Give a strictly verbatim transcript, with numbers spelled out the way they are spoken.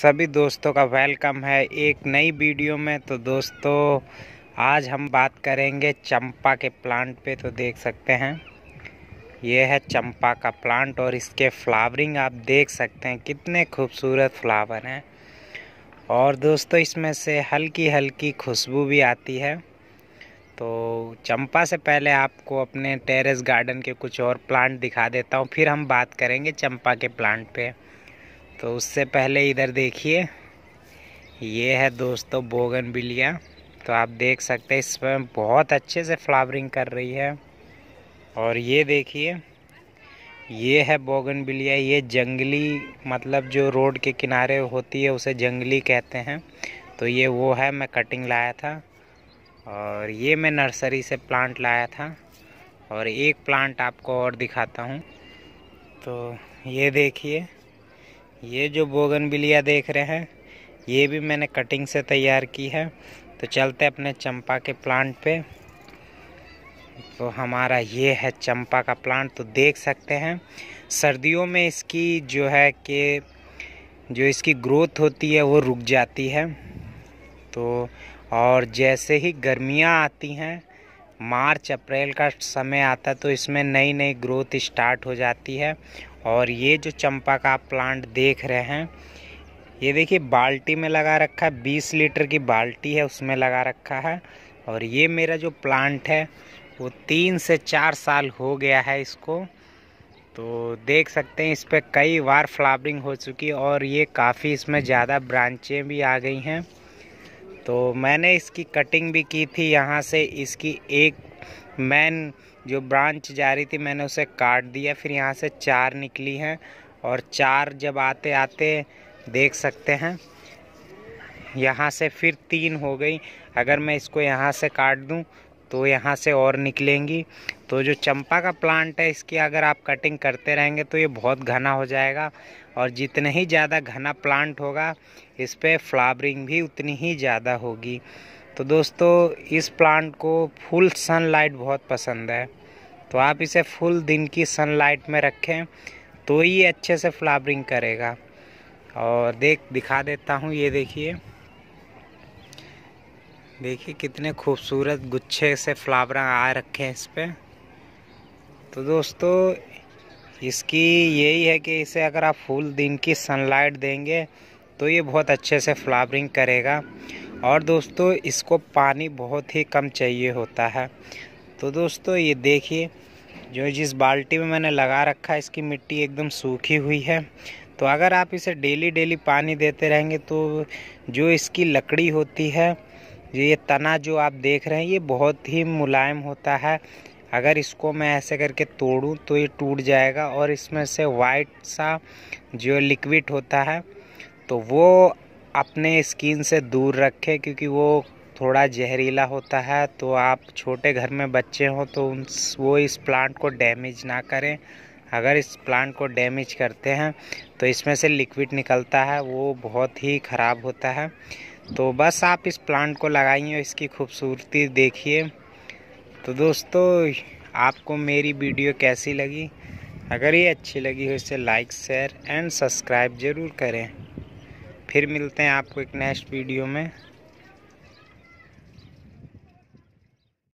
सभी दोस्तों का वेलकम है एक नई वीडियो में। तो दोस्तों आज हम बात करेंगे चंपा के प्लांट पे। तो देख सकते हैं ये है चंपा का प्लांट और इसके फ्लावरिंग आप देख सकते हैं कितने खूबसूरत फ्लावर हैं। और दोस्तों इसमें से हल्की हल्की खुशबू भी आती है। तो चंपा से पहले आपको अपने टेरेस गार्डन के कुछ और प्लांट दिखा देता हूँ, फिर हम बात करेंगे चंपा के प्लांट पे। तो उससे पहले इधर देखिए, ये है दोस्तों बोगनविलिया। तो आप देख सकते हैं इसमें बहुत अच्छे से फ्लावरिंग कर रही है। और ये देखिए, ये है बोगनविलिया। ये जंगली मतलब जो रोड के किनारे होती है उसे जंगली कहते हैं। तो ये वो है, मैं कटिंग लाया था और ये मैं नर्सरी से प्लांट लाया था। और एक प्लांट आपको और दिखाता हूँ। तो ये देखिए, ये जो बोगनविलिया देख रहे हैं ये भी मैंने कटिंग से तैयार की है। तो चलते हैं अपने चंपा के प्लांट पे। तो हमारा ये है चंपा का प्लांट। तो देख सकते हैं सर्दियों में इसकी जो है कि जो इसकी ग्रोथ होती है वो रुक जाती है। तो और जैसे ही गर्मियाँ आती हैं, मार्च अप्रैल का समय आता है, तो इसमें नई नई ग्रोथ स्टार्ट हो जाती है। और ये जो चंपा का आप प्लांट देख रहे हैं, ये देखिए बाल्टी में लगा रखा है, बीस लीटर की बाल्टी है उसमें लगा रखा है। और ये मेरा जो प्लांट है वो तीन से चार साल हो गया है इसको। तो देख सकते हैं इस पर कई बार फ्लावरिंग हो चुकी है और ये काफ़ी इसमें ज़्यादा ब्रांचें भी आ गई हैं। तो मैंने इसकी कटिंग भी की थी। यहाँ से इसकी एक मेन जो ब्रांच जा रही थी मैंने उसे काट दिया, फिर यहाँ से चार निकली हैं। और चार जब आते आते देख सकते हैं यहाँ से फिर तीन हो गई। अगर मैं इसको यहाँ से काट दूँ तो यहाँ से और निकलेंगी। तो जो चंपा का प्लांट है इसकी अगर आप कटिंग करते रहेंगे तो ये बहुत घना हो जाएगा। और जितने ही ज़्यादा घना प्लांट होगा इस पर फ्लावरिंग भी उतनी ही ज़्यादा होगी। तो दोस्तों इस प्लांट को फुल सनलाइट बहुत पसंद है। तो आप इसे फुल दिन की सनलाइट में रखें तो ये अच्छे से फ्लावरिंग करेगा। और देख दिखा देता हूँ, ये देखिए देखिए कितने खूबसूरत गुच्छे से फ्लावर आ रखे हैं इस पे। तो दोस्तों इसकी यही है कि इसे अगर आप फुल दिन की सनलाइट देंगे तो ये बहुत अच्छे से फ्लावरिंग करेगा। और दोस्तों इसको पानी बहुत ही कम चाहिए होता है। तो दोस्तों ये देखिए, जो जिस बाल्टी में मैंने लगा रखा है इसकी मिट्टी एकदम सूखी हुई है। तो अगर आप इसे डेली डेली पानी देते रहेंगे तो जो इसकी लकड़ी होती है, ये तना जो आप देख रहे हैं, ये बहुत ही मुलायम होता है। अगर इसको मैं ऐसे करके तोड़ूं तो ये टूट जाएगा। और इसमें से वाइट सा जो लिक्विड होता है तो वो अपने स्किन से दूर रखें, क्योंकि वो थोड़ा जहरीला होता है। तो आप छोटे घर में बच्चे हों तो वो इस प्लांट को डैमेज ना करें। अगर इस प्लांट को डैमेज करते हैं तो इसमें से लिक्विड निकलता है, वो बहुत ही ख़राब होता है। तो बस आप इस प्लांट को लगाइए और इसकी खूबसूरती देखिए। तो दोस्तों आपको मेरी वीडियो कैसी लगी? अगर ये अच्छी लगी हो इसे लाइक शेयर एंड सब्सक्राइब ज़रूर करें। फिर मिलते हैं आपको एक नेक्स्ट वीडियो में।